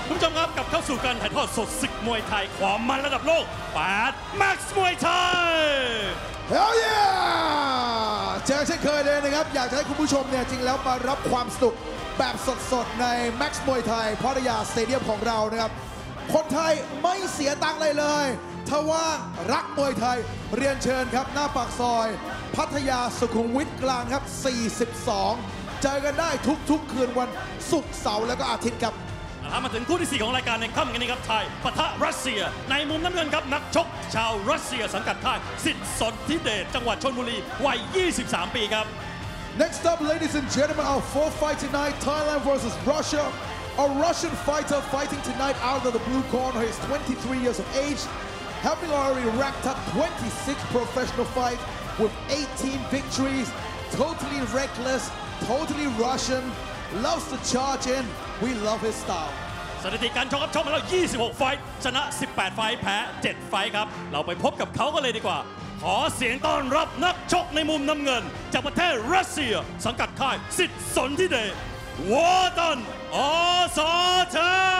คุณผู้ชมครับกลับเข้าสู่การถ่ายทอดสดศึกมวยไทยความมันระดับโลก8 Max มวยไทย Hell yeah เจอเช่นเคยเลยนะครับอยากจะให้คุณผู้ชมเนี่ยจริงแล้วมารับความสนุกแบบสดๆใน Max มวยไทยพัทยาสเตเดียมของเรานะครับคนไทยไม่เสียตังค์เลยถ้าว่างรักมวยไทยเรียนเชิญครับหน้าปากซอยพัทยาสุขุมวิทกลางครับ42เจอกันได้ทุกคืนวันศุกร์เสาร์แล้วก็อาทิตย์ครับมาถึงคู่ที่ 4 ของรายการในค่ำกันนี้ครับไทยปะทะรัสเซียในมุมน้ำเงินครับนักชกชาวรัสเซียสังกัดค่ายสิทธิ์สนธิเดชจังหวัดชลบุรีวัย 23 ปีครับ Next up, ladies and gentlemen, our fourth fight tonight, Thailand versus Russia. A Russian fighter fighting tonight out of the blue corner. He's 23 years of age, having already racked up 26 professional fights with 18 victories. Totally reckless, totally Russian, loves to charge in. We love his style. สถิติการชกครับชกมาแล้ว 26 ไฟท์ชนะ 18 ไฟท์แพ้ 7 ไฟท์ครับเราไปพบกับเขากันเลยดีกว่าขอเสียงต้อนรับนักชกในมุมน้ำเงินจากประเทศรัสเซียสังกัดค่ายสิทธิ์สนธิเดชวอตันอสช่าง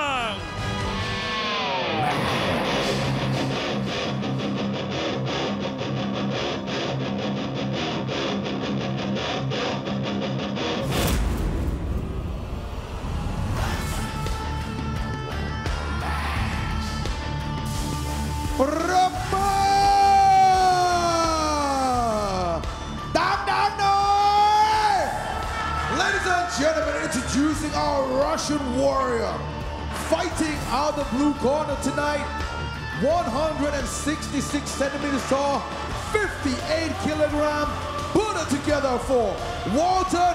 รับมาดังหน่อย Ladies and gentlemen, introducing our Russian warrior fighting out the blue corner tonight 166 centimeters tall 58 kilogram put it together for Walton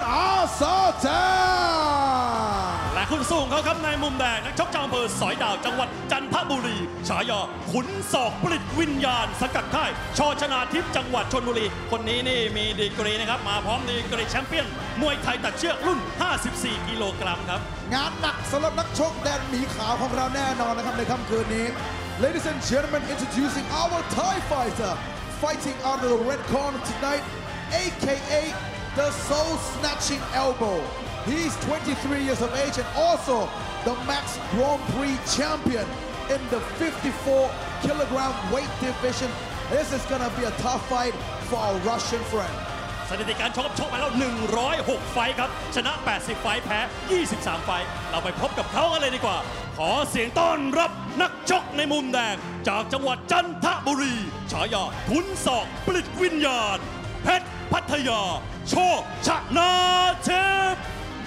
Asatan และคุณสู้ของเขาครับในมุมแดงนักชกจากอำเภอสอยดาวจังหวัดจันทบุรีฉายาขุนศอกผลิตวิญญาณสังกัดค่ายชชนาทิพย์จังหวัดชลบุรีคนนี้นี่มีดีกรีนะครับมาพร้อมดีกรีแชมเปี้ยนมวยไทยตัดเชือกรุ่น 54 กิโลกรัมครับงานหนักสำหรับนักชกแดนหมีขาวของเราแน่นอนนะครับในค่ำคืนนี้ Ladies and gentlemen, introducing our Thai fighter fighting out of the red corner tonight, aka the Soul Snatching Elbow. He's 23 years of age and also the Max Grand Prix champion in the 54 kilogram weight division. This is gonna be a tough fight for our Russian friend. สถิติการชกมาแล้ว106 ไฟท์ครับชนะ 80 ไฟท์แพ้ 23 ไฟท์เราไปพบกับเขากันเลยดีกว่าขอเสียงต้อนรับนักชกในมุมแดงจากจังหวัดจันทบุรีฉายาขุนศอกผลิตวิญญาณเพชรพัทยาโชคชนะเทพ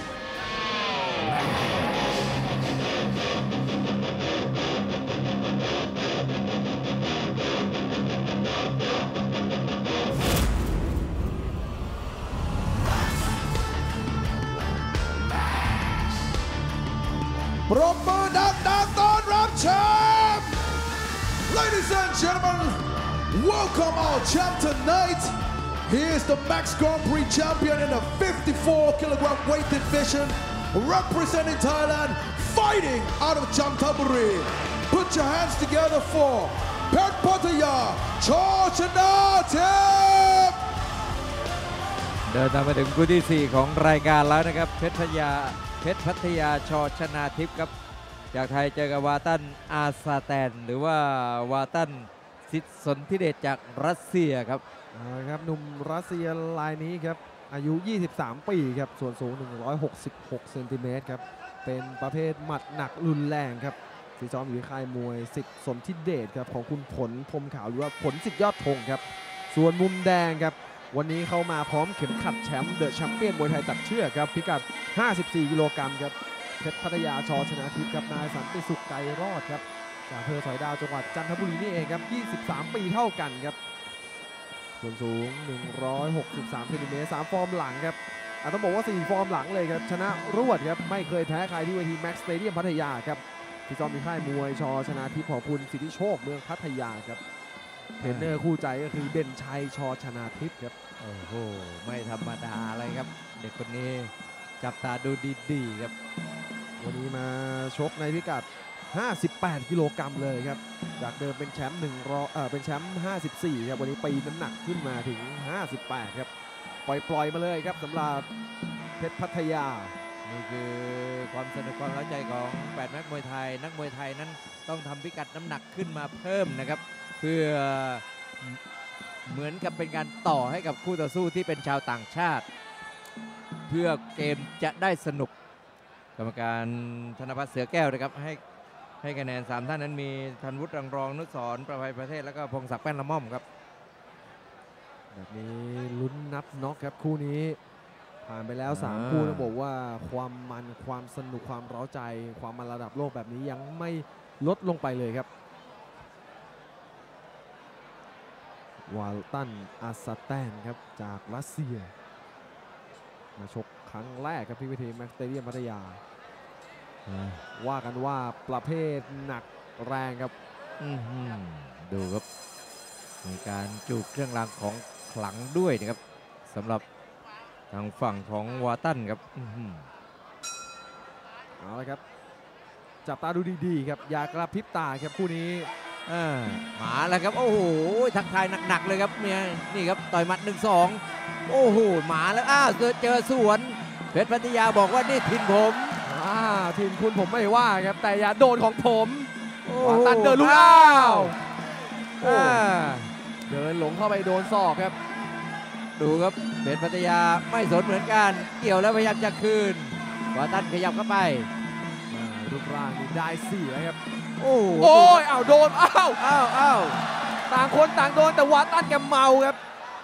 ปรบมือดังๆต้อนรับแชมป์ Ladies and gentlemen, welcome our champ tonight. He is the Max Grand Prix champion in the 54 kilogram weight division, representing Thailand, fighting out of Chanthaburi. Put your hands together for Pet Pattaya Chorchanatip. เดินทางมาถึงคู่ที่ 4 ของรายการแล้วนะครับเพชรพัทยาชชนาทิพย์ครับจากไทยเจอกับวาตันอาซาแตนหรือว่าวาตันสิทธิ์สนธิเดชจากรัสเซียครับครับหนุ่มรัสเซียรายนี้ครับอายุ 23 ปีครับส่วนสูง 166 เซนติเมตรครับเป็นประเภทหมัดหนักรุนแรงครับที่ซ้อมอยู่ค่ายมวยสิทธิ์สนธิเดชครับของคุณผลพรมขาวหรือว่าผลสิทธิ์ยอดธงครับส่วนมุมแดงครับวันนี้เข้ามาพร้อมเข็มขัดแชมป์เดอะแชมเปี้ยนมวยไทยตัดเชือกครับพิกัด 54 กิโลกรัมครับเพชรพัทยาชชนาทิพย์ครับนายสันติสุขไกรรอดครับจากอำเภอสอยดาวจังหวัดจันทบุรีนี่เองครับ23 ปีเท่ากันครับส่วนสูง 163 เซนติเมตร 3 ฟอร์มหลังครับต้องบอกว่า 4 ฟอร์มหลังเลยครับชนะรวดครับไม่เคยแพ้ใครที่เวทีแม็กซ์สเตเดียมพัทยาครับที่ซ้อมมีค่ายมวยชชนาทิพย์ของคุณสิทธิโชคเมืองพัทยาครับเทรนเนอร์คู่ใจก็คือเด่นชัยชชนาทิพย์ครับโอ้โหไม่ธรรมดาอะไรครับเด็กคนนี้จับตาดูดีๆครับวันนี้มาชกในพิกัด 58 กิโลกรัมเลยครับจากเดิมเป็นแชมป์เป็นแชมป์ 54 ครับวันนี้ปีน้ำหนักขึ้นมาถึง 58 ครับปล่อยมาเลยครับสำหรับเพชรพัทยานี่คือความสนุกความเร้าใจของ8นักมวยไทยนักมวยไทยนั้นต้องทำพิกัดน้ำหนักขึ้นมาเพิ่มนะครับเพื่อเหมือนกับเป็นการต่อให้กับคู่ต่อสู้ที่เป็นชาวต่างชาติ เพื่อเกมจะได้สนุกกรรมการธนภัทรเสือแก้วนะครับให้คะแนน3ท่านนั้นมีธันวุฒิรังรองนุสรณ์ประภัยประเทศแล้วก็พงศักดิ์แป้นละม่อมครับแบบนี้ลุ้นนับน็อกครับคู่นี้ผ่านไปแล้ว3คู่ต้องบอกว่าความมันความสนุกความเร้าใจความมันระดับโลกแบบนี้ยังไม่ลดลงไปเลยครับวาลตันอาซาแตนครับจากรัสเซียมาชกครั้งแรกครับที่เวทีแม็กซ์สเตเดียมพัทยาว่ากันว่าประเภทหนักแรงครับดูครับมีการจูบเครื่องรางของขลังด้วยนะครับสำหรับทางฝั่งของวาตันครับเอาละครับจับตาดูดีๆครับอย่ากระพริบตาครับคู่นี้มาแล้วครับโอ้โหทักทายหนักๆเลยครับเมียนี่ครับต่อยหมัด1-2โอ้โหมาแล้วเจอสวนเพชรพัทยาบอกว่านี่ถิ่นผมถิ่นคุณผมไม่ว่าครับแต่อย่าโดนของผมวาตันเดินลุกเดินหลงเข้าไปโดนศอกครับดูครับเพชรพัทยาไม่สนเหมือนกันเกี่ยวแล้วพยายามจะคืนวาตันขยับเข้าไปรูปร่างนี่ได้เสียครับโอ้ยโดนต่างคนต่างโดนแต่วาตันแกเมาครับ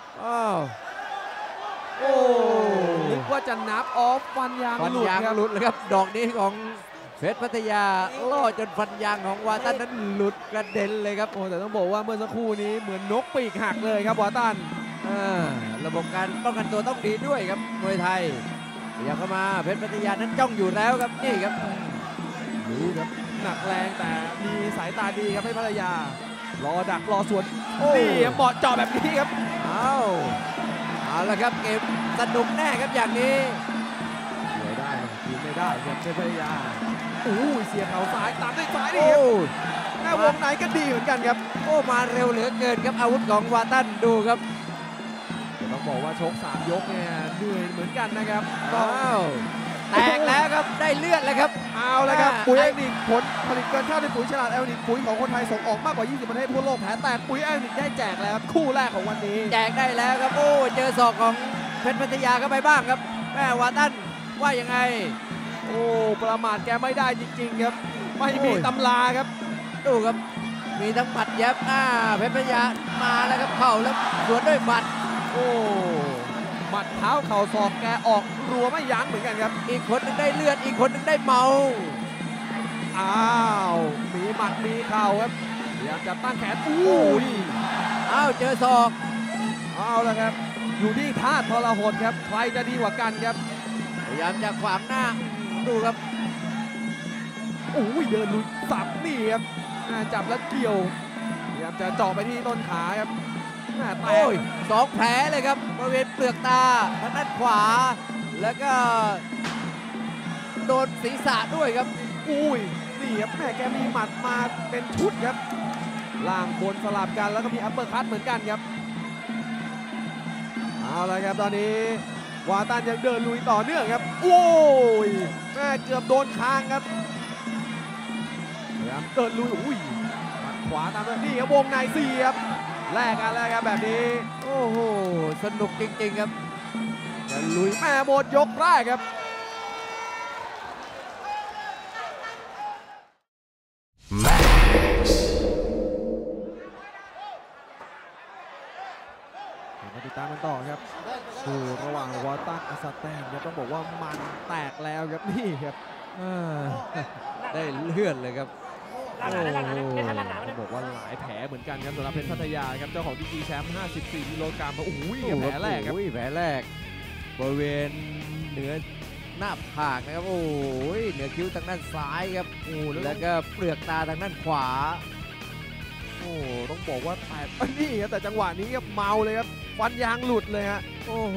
นึกว่าจะนับออฟฟันยางหลุดเลยครับดอกนี้ของเพชรพัทยาล่อจนฟันยางของวาตันนั้นหลุดกระเด็นเลยครับแต่ต้องบอกว่าเมื่อสักครู่นี้เหมือนนกปีกหักเลยครับวาตันระบบการป้องกันตัวต้องดีด้วยครับมวยไทยอยากเข้ามาเพชรพัทยานั้นจ้องอยู่แล้วครับนี่ครับดูครับหนักแรงแต่มีสายตาดีครับเพชรพัทยารอดักรอสวนนี่เหมาะเจาะแบบนี้ครับเอาละครับเกมสนุกแน่ครับอย่างนี้ไม่ได้ทีมไม่ได้ครับเพชรพัทยาเสียบเข่าซ้ายตามด้วยซ้ายนี่ครับวงไหนก็ดีเหมือนกันครับมาเร็วเหลือเกินครับอาวุธของวาตันดูครับต้องบอกว่าชก3ยกเนี่ยเหนื่อยเหมือนกันนะครับแตกแล้วครับได้เลือดแล้วครับเอาแล้วครับปุ๋ยแอลนิกผลผลิตเกินค่าด้วยปุ๋ยฉลาดแอลนิกปุ๋ยของคนไทยส่งออกมากกว่า20ประเทศทั่วโลกแผลแตกปุ๋ยแอลนิกได้แจกแล้วครับคู่แรกของวันนี้แจกได้แล้วครับเจอศอกของเพชรพัทยาเข้าไปบ้างครับแม่วาตันว่ายังไงประมาทแกไม่ได้จริงๆครับไม่มีตำราครับดูครับมีทั้งหมัดยับเพชรพัทยามาแล้วครับเข่าแล้วสวนด้วยหมัดหมัดเท้าเข่าศอกแกออกรัวไม่ยั้งเหมือนกันครับอีกคนนึงได้เลือดอีกคนนึงได้เมามีหมัดมีเข่าครับพยายามจะตั้งแขนเจอศอกแล้วครับอยู่ที่ธาตุทรหดครับใครจะดีกว่ากันครับพยายามจะขวางหน้าดูครับเดินลุยสับนี่ครับจับแล้วเกี่ยวพยายามจะเจาะไปที่ต้นขาครับ 2 แผลเลยครับบริเวณเปลือกตาทางด้านขวาแล้วก็โดนศีรษะด้วยครับนี่ครับแกมีหมัดมาเป็นชุดครับล่างบนสลับกันแล้วก็มีอัปเปอร์คัตเหมือนกันครับเอาละครับตอนนี้วาตันยังเดินลุยต่อเนื่องครับเกือบโดนคางครับพยายามเดินลุยหมัดขวาตามด้วยนี่ครับวงใน4ครับแลกกันแล้วครับแบบนี้สนุกจริงๆครับจะลุยหมดยกแรกครับมาติดตามกันต่อครับคู่ระหว่างวาตันอาซาแตนครับต้องบอกว่ามันแตกแล้วครับนี่ครับได้เลือดเลยครับต้องบอกว่าหลายแผลเหมือนกันครับสำหรับเพชรพัทยาครับเจ้าของดีกรีแชมป์54กิโลกรัมแผลแรกครับแผลแรกบริเวณเหนือหน้าผากนะครับเหนือคิ้วทางด้านซ้ายครับแล้วก็เปลือกตาทางด้านขวาต้องบอกว่าแตกนี่ครับแต่จังหวะนี้ครับเมาเลยครับฟันยางหลุดเลยฮะ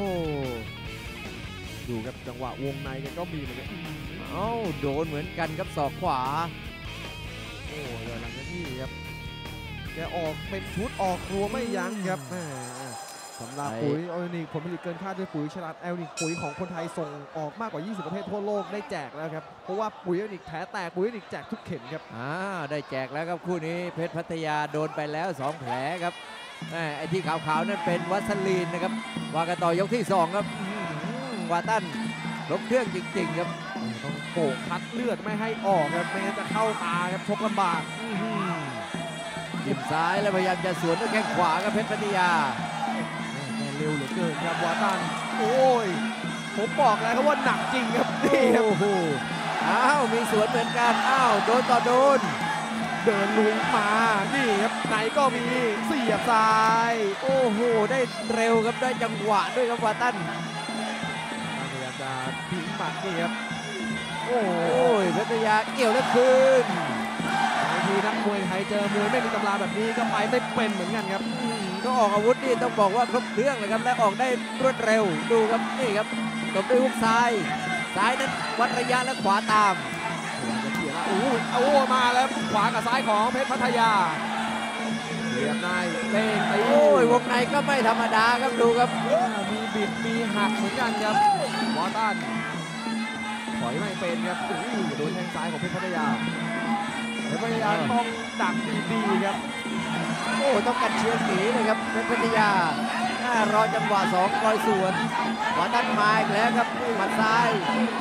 ดูครับจังหวะวงในกันก็มีเหมือนกันโดนเหมือนกันครับศอกขวาหลังจากนี้ครับแกออกเป็นชุดออกครัวไม่ยั้งครับสำหรับปุ๋ยออร์แกนิกผลผลิตเกินคาดด้วยปุ๋ยฉลาดออร์แกนิกปุ๋ยของคนไทยส่งออกมากกว่า 20 ประเทศทั่วโลกได้แจกแล้วครับเพราะว่าปุ๋ยออร์แกนิกแผลแตกปุ๋ยออร์แกนิกแจกทุกเข็มครับได้แจกแล้วครับคู่นี้เพชรพัทยาโดนไปแล้ว2แผลครับไอ้ที่ขาวๆนั่นเป็นวัสลีนนะครับว่ากันต่อยกที่2ครับวาตันลบเครื่องจริงๆครับต้องโขกคัดเลือดไม่ให้ออกครับไม่งั้นจะเข้าตาครับชกลำบากจิ้มซ้ายแล้วพยายามจะสวนด้วยแข้งขวาครับเพชรพัทยาเร็วเหลือเกินครับวาตันโอ้ยผมบอกแล้วครับว่าหนักจริงครับนี่ครับมีสวนเหมือนกันโดนต่อโดนเดินลุยมานี่ครับไหนก็มีเสียบซ้ายโอ้โหได้เร็วครับได้จังหวะด้วยครับวาตันพยายามจะทิ้งหมัดนี่ครับโอ้ยเพชรพัทยาเกี่ยวแล้วคืนบางทีนักมวยไทยเจอมวยไม่มีตำราแบบนี้ก็ไปไม่เป็นเหมือนกันครับก็ออกอาวุธนี่ต้องบอกว่าครบเครื่องเลยครับและออกได้รวดเร็วดูครับนี่ครับตบด้วยฮุกซ้ายนั้นวัดระยะและขวาตามโอ้มาแล้วขวากับซ้ายของเพชรพัทยาเรียบนายเล่นตีวงในก็ไม่ธรรมดาครับดูครับมีบิดมีหักเหมือนกันครับวอตันถอยไม่เป็นครับโดนแทงซ้ายของเพชรพัทยาเพชรพัทยาต้องดักดีๆครับต้องกันเชียงหนีเลยครับเพชรพัทยารอจังหวะ2คอยสวนวอตันมาอีกแล้วครับหมัดซ้าย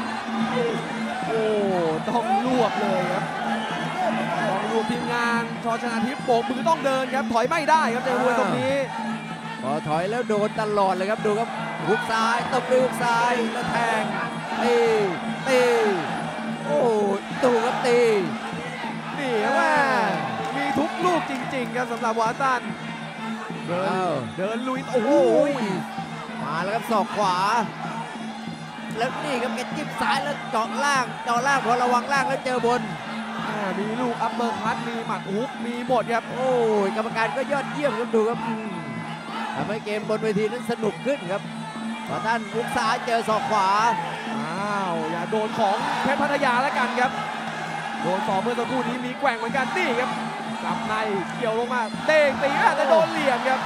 ต้องรวบเลยครับต้องรวบทีมงานชอชนาทิพย์โบกมือต้องเดินครับถอยไม่ได้ครับเจอมวยตรงนี้พอถอยแล้วโดนตลอดเลยครับดูครับฮุกซ้ายตบด้วยฮุกซ้ายแล้วแทงตีดูครับตีนี่ว่ามีทุกลูกจริงๆครับสำหรับวาตันเดินลุยมาแล้วครับศอกขวาแล้วนี่ครับแกจิ้มซ้ายแล้วเจาะล่างพอระวังล่างแล้วเจอบนมีลูกอัปเปอร์คัตมีหมัดฮุกมีหมดครับกรรมการก็ยอดเยี่ยมครับดูครับทำให้เกมบนเวทีนั้นสนุกขึ้นครับพอท่านฮุกซ้ายเจอศอกขวาอย่าโดนของเพชรพัทยาแล้วกันครับโดนศอกเมื่อสักครู่นี้มีแกว่งเหมือนกันนี่ครับจับในเกี่ยวลงมาเด้งตีแต่โดนเหลี่ยมครับ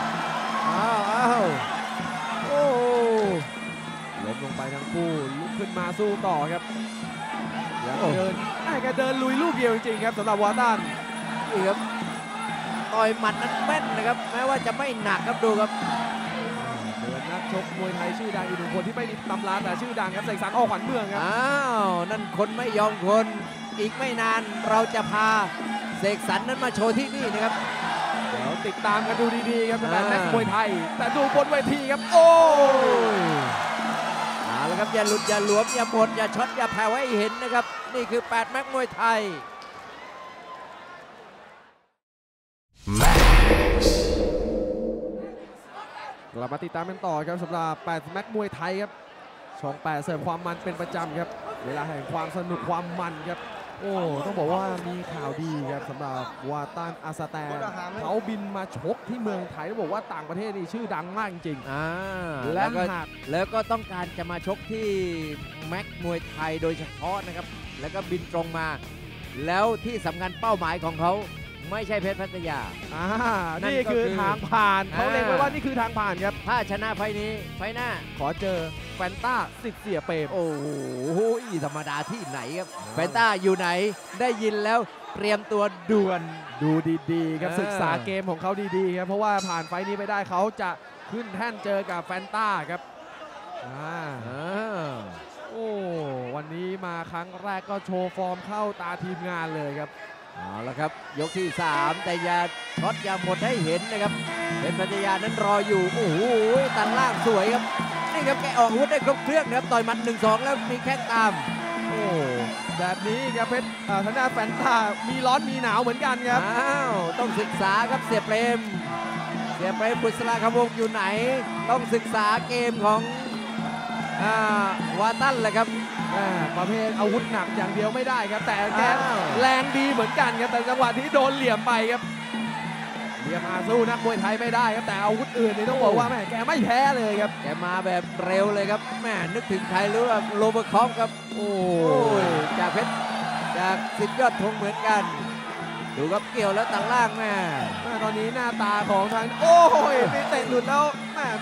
ล้มลงไปทั้งคู่ลุกขึ้นมาสู้ต่อครับยังเดินแกเดินลุยลูกเดียวจริงๆครับสำหรับวาตันนี่ครับต่อยหมัดนั้นแม่นนะครับแม้ว่าจะไม่หนักครับดูครับเดินนักชกมวยไทยชื่อดังอีกหนึ่งคนที่ไม่มีตำราแต่ชื่อดังครับเสกสรร อ.ขวัญเมืองครับนั่นคนไม่ยอมคนอีกไม่นานเราจะพาเสกสรรนั้นมาโชว์ที่นี่นะครับเดี๋ยวติดตามกันดูดีๆครับสำหรับแม็กมวยไทยแต่ดูบนเวทีครับแล้วครับอย่าหลุดอย่าหลวมอย่าหมดอย่าช็อตอย่าแผ่วให้เห็นนะครับนี่คือ8แม็กมวยไทยกลับมาติดตามกันต่อครับสำหรับ8แม็กมวยไทยครับช่อง8เสิร์ฟความมันเป็นประจำครับเวลาแห่งความสนุกความมันครับต้องบอกว่ามีข่าวดีครับสำหรับวาตันอาซาแตนเขาบินมาชกที่เมืองไทยต้องบอกว่าต่างประเทศนี่ชื่อดังมากจริงๆแล้วก็ต้องการจะมาชกที่แม็กมวยไทยโดยเฉพาะนะครับแล้วก็บินตรงมาแล้วที่สำคัญเป้าหมายของเขาไม่ใช่เพชรพัทยานี่คือทางผ่านเขาเล็งไว้ว่านี่คือทางผ่านครับถ้าชนะไฟนี้ไฟหน้าขอเจอแฟนต้าสิทธิ์เสียเปรมโอ้โหธรรมดาที่ไหนครับแฟนต้าอยู่ไหนได้ยินแล้วเตรียมตัวด่วนดูดีๆครับศึกษาเกมของเขาดีๆครับเพราะว่าผ่านไฟนี้ไปได้เขาจะขึ้นแท่นเจอกับแฟนต้าครับวันนี้มาครั้งแรกก็โชว์ฟอร์มเข้าตาทีมงานเลยครับเอาละครับยกที่3แต่อย่าช็อตอย่าหมดให้เห็นนะครับเป็นพัทยานั้นรออยู่โอ้โหตัดล่างสวยครับนี่ครับแกออกอาวุธได้ครบเครื่องนะครับต่อยหมัด 1-2 แล้วมีแข้งตามแบบนี้ครับเพชรทางด้านแฟนตามีร้อนมีหนาวเหมือนกันครับต้องศึกษาครับเสียเปรมบุษราคำวงอยู่ไหนต้องศึกษาเกมของวาตันแหละครับประเภทอาวุธหนักอย่างเดียวไม่ได้ครับแต่แกแรงดีเหมือนกันครับแต่จังหวะที่โดนเหลี่ยมไปครับเหลี่ยมสู้นักมวยไทยไม่ได้ครับแต่อาวุธอื่นนี่ต้องบอกว่าแม่แกไม่แพ้เลยครับแกมาแบบเร็วเลยครับแม่นึกถึงใครหรือว่าโรเบิร์ตคอฟครับโอ้ยจากเพชรจากสิทธิ์ยอดธงเหมือนกันดูครับเกี่ยวแล้วตัดล่างแม่ตอนนี้หน้าตาของทางโอ้ยไปเตะหลุดแล้วแม่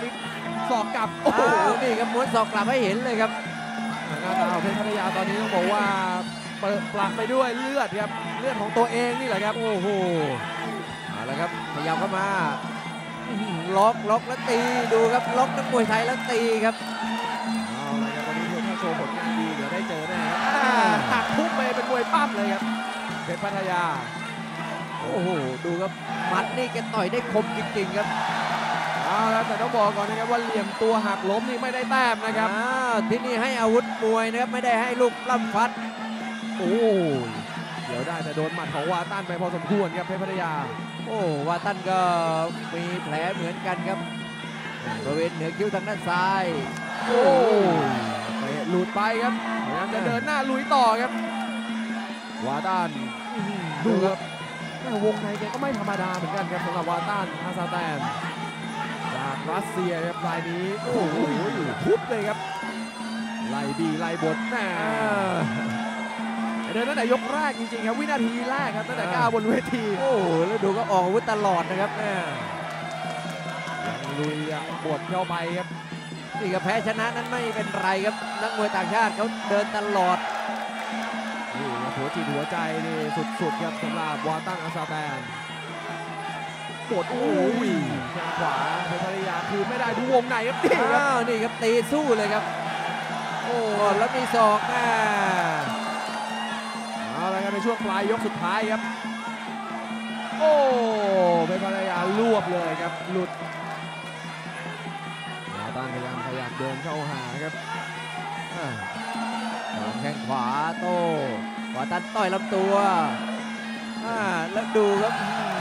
มีศอกกลับโอ้โหนี่ครับม้วนศอกกลับให้เห็นเลยครับหน้าตาของเพชรพัทยาตอนนี้ต้องบอกว่าเปิดปลักไปด้วยเลือดครับเลือดของตัวเองนี่แหละครับโอ้โหเอาละครับขยับเข้ามาล็อกแล้วตีดูครับล็อกนักมวยไทยแล้วตีครับเอาละครับวันนี้ถ้าโชว์ผลงานดีเดี๋ยวได้เจอแน่ครับหักทุบไปเป็นมวยปั้มเลยครับเพชรพัทยาโอ้โหดูครับหมัดนี่แกต่อยได้คมจริงๆครับเอาละแต่ต้องบอกก่อนนะครับว่าเหลี่ยมตัวหักล้มนี่ไม่ได้แต้มนะครับที่นี่ให้อาวุธมวยนะครับไม่ได้ให้ลูกปล้ำฟัดโอ้เดี๋ยวได้แต่โดนหมัดของวาตันไปพอสมควรครับเพชรพัทยาโอ้วาตันก็มีแผลเหมือนกันครับบริเวณเหนือคิ้วทางด้านซ้ายโอ้เตะหลุดไปครับพยายามจะเดินหน้าลุยต่อครับวาตันดูครับวงในแกก็ไม่ธรรมดาเหมือนกันครับสำหรับวาตันอาซาแตนจากรัสเซียครับรายนี้โอ้โหทุบเลยครับไล่บีไล่บดแน่เดินตั้งแต่ยกแรกจริงๆครับวินาทีแรกครับตั้งแต่ก้าวบนเวทีโอ้โหแล้วดูก็ออกอาวุธตลอดนะครับยังลุยบดเข้าไปครับนี่ก็แพ้ชนะนั้นไม่เป็นไรครับนักมวยต่างชาติเขาเดินตลอดนี่ครับหัวจิตหัวใจนี่สุดๆครับสำหรับวาตันอาซาแตนกดโอ้ยแข้งขวาเพชรพัทยาคือไม่ได้ดูวงในครับนี่ครับอ้าวนี่ครับตีสู้เลยครับโอ้แล้วมีศอกเอาละครับในช่วงปลายยกสุดท้ายครับโอ้เพชรพัทยารวบเลยครับหลุดวาตันพยายามเดินเข้าหาครับแข้งขวาโต้วาตันต่อยลำตัวแล้วดูครับ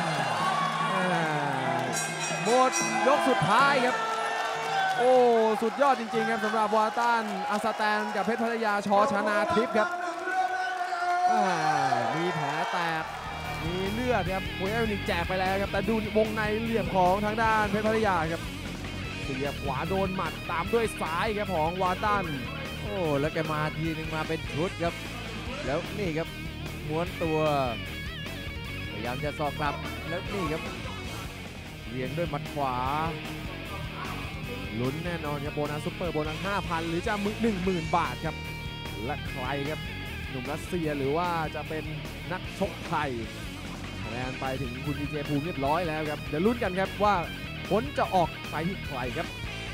หมดยกสุดท้ายครับโอ้สุดยอดจริงๆครับสำหรับวาตันอาซาแตนกับเพชรพัทยาชชนาทิพย์ครับมีแผลแตกมีเลือดครับมวยเอลนิกแจกไปแล้วครับแต่ดูวงในเหลี่ยมของทางด้านเพชรพัทยาครับเสียบขวาโดนหมัดตามด้วยซ้ายครับของวาตันโอ้แล้วแกมาทีนึงมาเป็นชุดครับแล้วนี่ครับม้วนตัวพยายามจะสอกกลับแล้วนี่ครับเวียงด้วยหมัดขวาลุ้นแน่นอนครับโบนัสซุปเปอร์โบนัส 5,000 หรือจะ 10,000 บาทครับและใครครับหนุ่มรัสเซียหรือว่าจะเป็นนักชกไทยคะแนนไปถึงคุณดีเจภูมิเรียบร้อยแล้วครับเดี๋ยวลุ้นกันครับว่าผลจะออกไปที่ใครครับ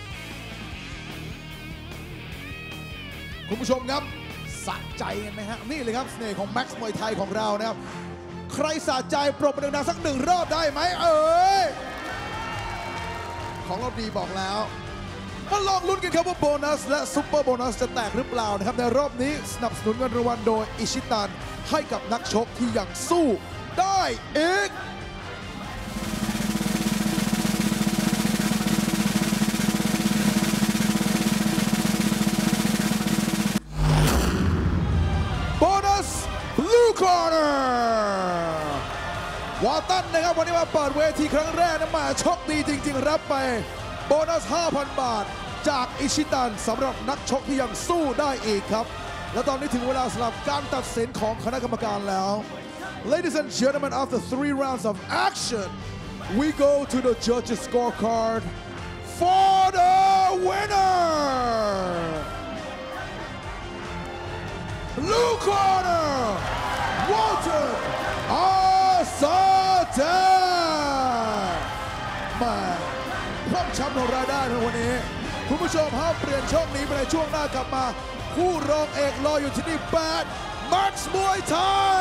คุณผู้ชมครับสะใจกันไหมฮะนี่เลยครับเสน่ห์ของแม็กซ์มวยไทยของเรานะครับใครสะใจปรบมือดังๆสักหนึ่งรอบได้ไหมของเราดีบอกแล้วมาลองลุ้นกันครับว่าโบนัสและซุปเปอร์โบนัสจะแตกหรือเปล่านะครับในรอบนี้สนับสนุนเงินรางวัลโดยอิชิตันให้กับนักชกที่ยังสู้ได้อีกBlue Corner วาตันนะครับวันนี้มาเปิดเวทีครั้งแรกนะมาโชคดีจริงๆรับไปโบนัส 5,000 บาทจากอิชิตันสำหรับนักชกที่ยังสู้ได้อีกครับและตอนนี้ถึงเวลาสำหรับการตัดสินของคณะกรรมการแล้ว Ladies and gentlemen, after 3 rounds of action we go to the judges scorecard for the winner Blue Corner Walter Asatan มาพร้อมช้ำของรายได้ในวันนี้คุณผู้ชมห้ามเปลี่ยนช่องนี้ไปในช่วงหน้ากลับมาคู่รองเอกรออยู่ที่นี่8 Max Muay Thai